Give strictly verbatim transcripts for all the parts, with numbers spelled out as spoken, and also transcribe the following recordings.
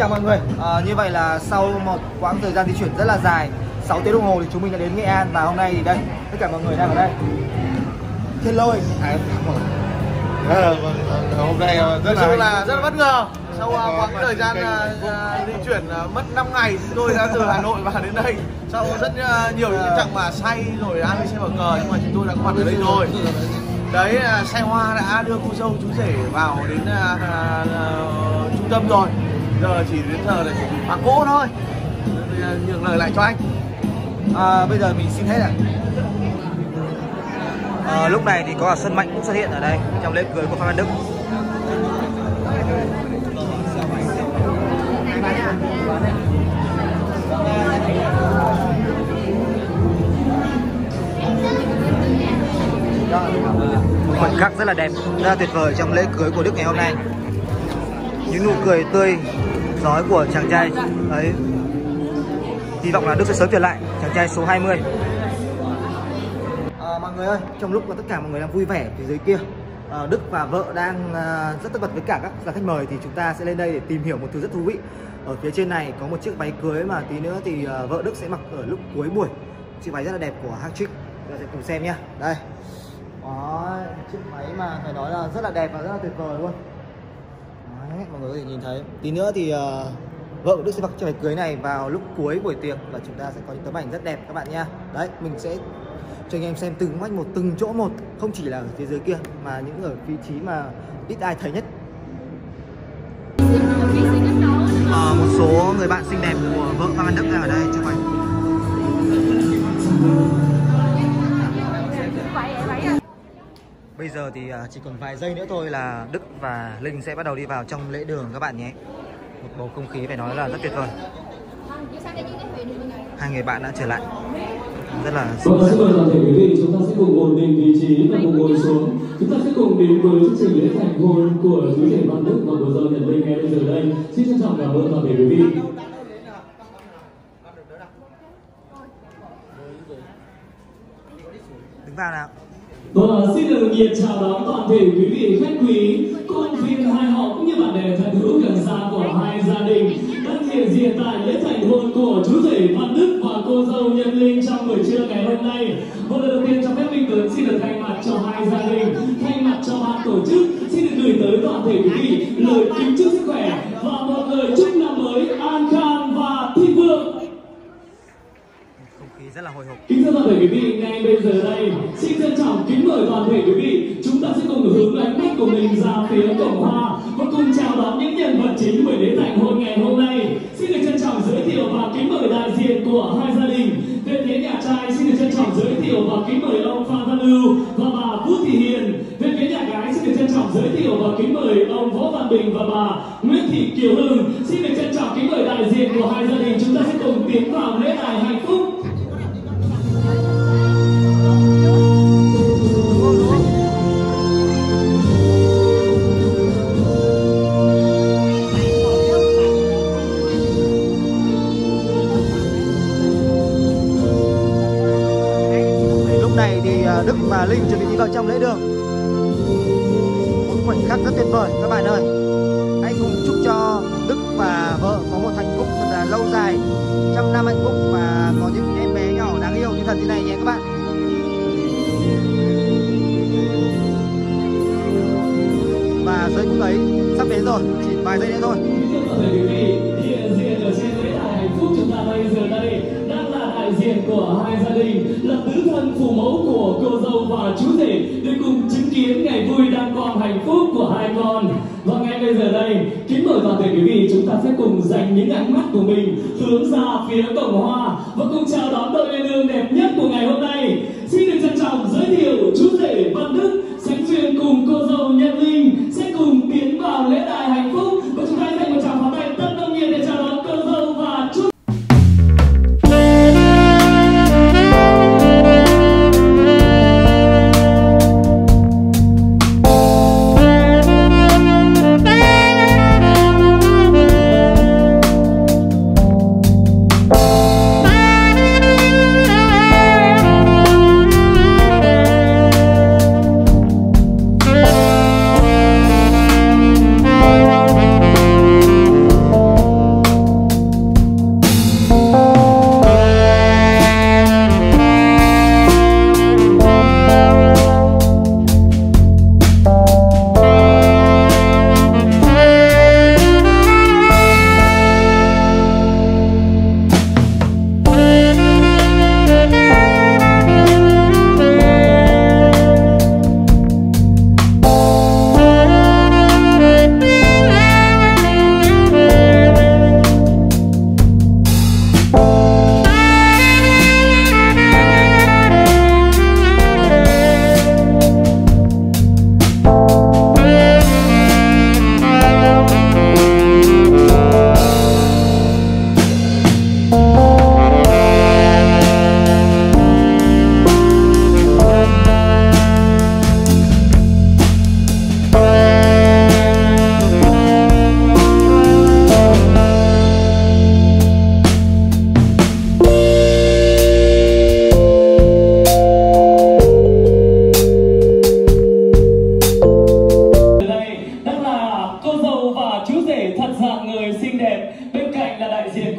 chào mọi người. À, như vậy là sau một quãng thời gian di chuyển rất là dài, sáu tiếng đồng hồ thì chúng mình đã đến Nghệ An, và hôm nay thì đây tất cả mọi người đang ở đây. Thiên Lôi. À, à, hôm nay rất là, là rất là bất ngờ. Sau uh, quãng thời gian uh, uh, di chuyển uh, mất năm ngày, chúng tôi đã từ Hà Nội vào đến đây. Sau rất uh, nhiều những chặng mà say rồi ăn xe bờ cờ, nhưng mà chúng tôi đã có mặt ở đây rồi. Đấy, uh, xe hoa đã đưa cô dâu chú rể vào đến uh, uh, uh, trung tâm rồi. Giờ chỉ đến giờ là chỉ phá cỗ thôi. Uh, nhường lời lại cho anh. À, bây giờ mình xin hết ạ. À, lúc này thì có cả Xuân Mạnh cũng xuất hiện ở đây trong lễ cưới của Phan Văn Đức. Một khoảnh khắc rất là đẹp, rất là tuyệt vời trong lễ cưới của Đức ngày hôm nay. Những nụ cười tươi rói của chàng trai ấy. Hy vọng là Đức sẽ sớm trở lại, chàng trai số hai mươi. À, mọi người ơi, trong lúc mà tất cả mọi người đang vui vẻ phía dưới kia, à, Đức và vợ đang à, rất tất bật với cả các là khách mời, thì chúng ta sẽ lên đây để tìm hiểu một thứ rất thú vị. Ở phía trên này có một chiếc váy cưới mà tí nữa thì à, vợ Đức sẽ mặc ở lúc cuối buổi. Chiếc váy rất là đẹp của Hattrick. Chúng ta sẽ cùng xem nhá. Đây. Đó, chiếc váy mà phải nói là rất là đẹp và rất là tuyệt vời luôn. Đấy, mọi người có thể nhìn thấy. Tí nữa thì uh, vợ của Đức sẽ mặc chiếc váy cưới này vào lúc cuối buổi tiệc, và chúng ta sẽ có những tấm ảnh rất đẹp các bạn nha. Đấy, mình sẽ cho anh em xem từng ngách một, từng chỗ một, không chỉ là ở phía dưới kia mà những ở vị trí mà ít ai thấy nhất. À, một số người bạn xinh đẹp của vợ Phan Văn Đức đang ở đây chụp ảnh. Bây giờ thì chỉ còn vài giây nữa thôi là Đức và Linh sẽ bắt đầu đi vào trong lễ đường các bạn nhé. Một bầu không khí phải nói là rất tuyệt vời. Hai người bạn đã trở lại. Rất là xin mời toàn thể quý vị, chúng ta sẽ cùng ổn định vị trí và cùng ngồi xuống. Chúng ta sẽ cùng đến với chương trình lễ thành hôn của chú rể Văn Đức và cô dâu Nhật Linh ngay bây giờ đây. Xin trân trọng cảm ơn toàn thể quý vị. Đứng vào nào. Vâng, xin được nhiệt chào đón toàn thể quý vị khách quý, công viên hai họ cũng như bạn bè thân hữu gần xa của hai gia đình đang hiện diện tại lễ thành hôn của chú rể Văn Đức và cô dâu Nhật Linh trong buổi trưa ngày hôm nay. Một lần đầu tiên cho phép Minh Tuấn xin được thay mặt cho hai gia đình, thay mặt cho ban tổ chức xin được gửi tới toàn thể quý vị lời kính chúc sức khỏe và một lời chúc năm mới an khang và thịnh vượng. Rất là hồi hộp. Kính thưa toàn thể quý vị, ngay bây giờ đây xin trân trọng kính mời toàn thể quý vị, chúng ta sẽ cùng hướng ánh mắt của mình ra phía cổng hoa và cùng chào đón những nhân vật chính buổi lễ thành hôn ngày hôm nay. Xin được trân trọng giới thiệu và kính mời đại diện của hai gia đình. Về phía nhà trai xin được trân trọng giới thiệu và kính mời ông Phan Văn Lưu và bà Vũ Thị Hiền. Về phía nhà gái xin được trân trọng giới thiệu và kính mời ông Võ Văn Bình và bà Nguyễn Thị Kiều Hưng. Xin được trân trọng kính mời đại diện của hai gia đình, chúng ta sẽ cùng tiến vào lễ đài hạnh phúc. Lúc này thì Đức và Linh chuẩn bị đi vào trong lễ đường. Một khoảnh khắc rất tuyệt vời các bạn ơi. Hãy cùng chúc cho Đức và vợ có một hạnh phúc thật là lâu dài, trăm năm hạnh phúc và có những em bé nhỏ đáng yêu như thật thế này nhé các bạn. Và giây phút ấy sắp đến rồi, chỉ vài giây nữa thôi. Hiện diện ở trên lễ đài hạnh phúc chúng ta bây giờ đây đang là đại diện của hai gia đình, là tứ thân phụ mẫu của cô dâu và chú rể để cùng chứng kiến ngày vui đăng quang hạnh phúc của hai con. Và ngay bây giờ đây, kính mời toàn thể quý vị, chúng ta sẽ cùng dành những ánh mắt của mình hướng ra phía cổng hoa và cùng chào đón đôi lên đường đẹp nhất của ngày hôm nay. Xin được trân trọng giới thiệu chú rể Văn Đức sánh duyên cùng cô dâu Nhật Linh sẽ cùng tiến vào lễ đài hạnh phúc, và chúng ta hãy dành một tràng pháo tay rất đông nhiệt để chào đón cô dâu và chú. Bye.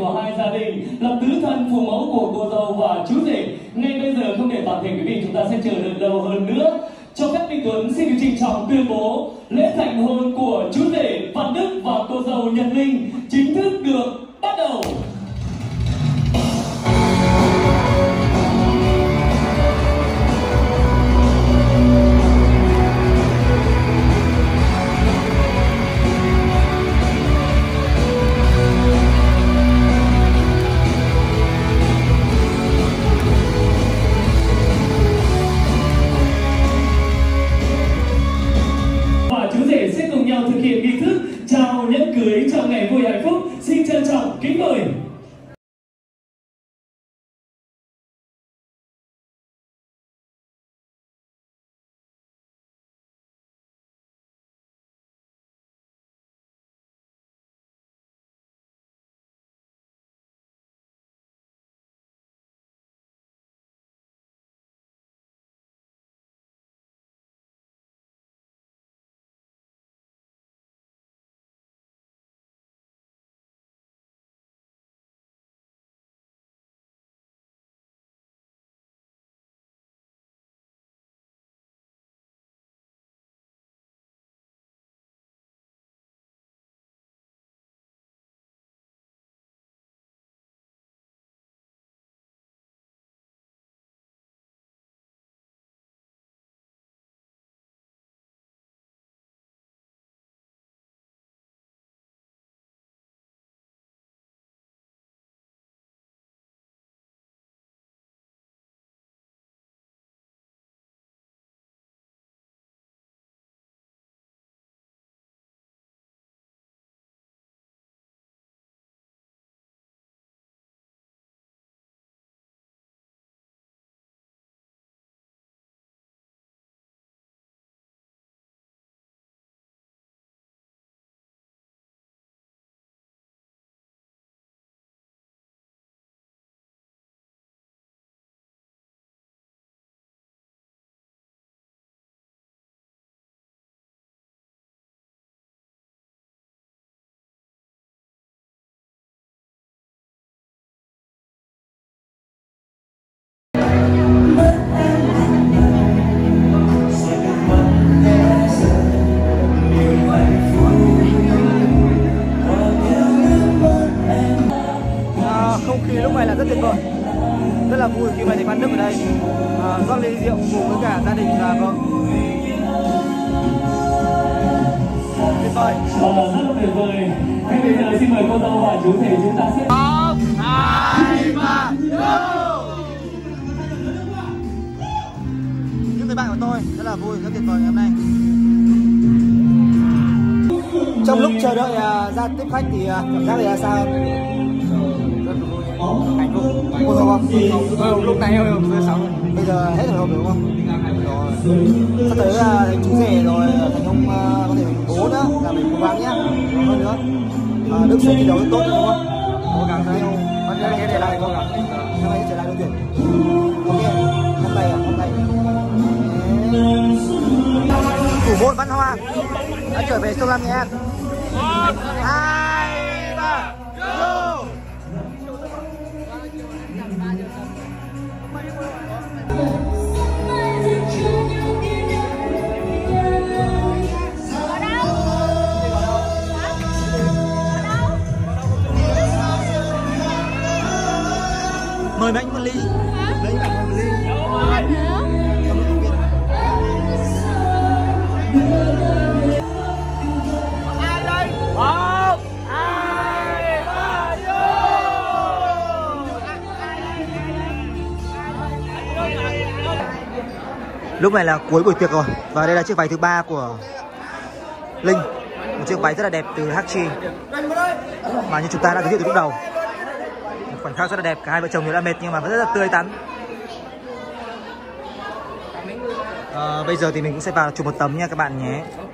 của hai gia đình là tứ thân phụ mẫu của cô dâu và chú rể. Ngay bây giờ không để toàn thể quý vị chúng ta sẽ chờ đợi lâu hơn nữa. Cho phép Minh Tuấn xin được trịnh trọng tuyên bố lễ thành hôn của chú rể Văn Đức và cô dâu Nhật Linh chính thức được bắt đầu. Thực hiện nghi thức chào nhẫn cưới trong ngày vui hạnh phúc. Xin trân trọng kính mời. Rất là vui khi mà thấy Văn Đức ở đây à, rót ly rượu cùng với cả gia đình và vợ. Tuyệt vời. Và rất là tuyệt vời. Ngay bây giờ xin mời cô dâu và chú rể chúng ta sẽ một, hai, ba, go! Những người bạn của tôi rất là vui, rất tuyệt vời ngày hôm nay. Trong lúc chờ đợi uh, ra tiếp khách thì uh, cảm giác thì là sao? Hạnh phúc. Cô thấy không? Ừ, lúc này em rơi sáu rồi. Bây giờ hết rồi đúng không? Rồi. Sắp tới là thành chú rể rồi, thành ông uh, có thể mình bố nữa, là mình cố gắng nhá. Hơn nữa. Uh, Đức sẽ thi đấu rất tốt đúng không? Cố gắng đấy. Còn nhớ để lại cố gắng. Hôm nay trở lại đội tuyển. Ok. Hôm nay à, hôm nay. Thủ môn Văn Hoa đã trở về sông Lam Nghệ An. Một, hai, ba, go! Mời mấy anh một ly. Lấy cả một ly. Ai đây? Một, hai, ba, lúc này là cuối buổi tiệc rồi và đây là chiếc váy thứ ba của Linh, một chiếc váy rất là đẹp từ Hachi mà như chúng ta đã giới thiệu từ lúc đầu. Một khoảnh khắc rất là đẹp, cả hai vợ chồng đều đã mệt nhưng mà vẫn rất là tươi tắn. À, bây giờ thì mình cũng sẽ vào chụp một tấm nha các bạn nhé.